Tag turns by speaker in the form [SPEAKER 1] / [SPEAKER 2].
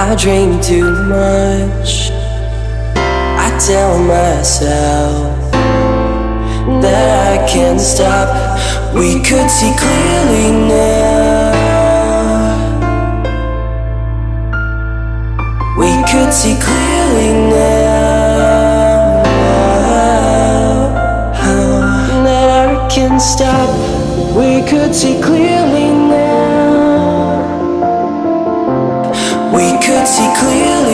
[SPEAKER 1] I dream too much. I tell myself that I can't stop. We could see clearly now. We could see clearly now. That I can't stop. We could see clearly now. We could see clearly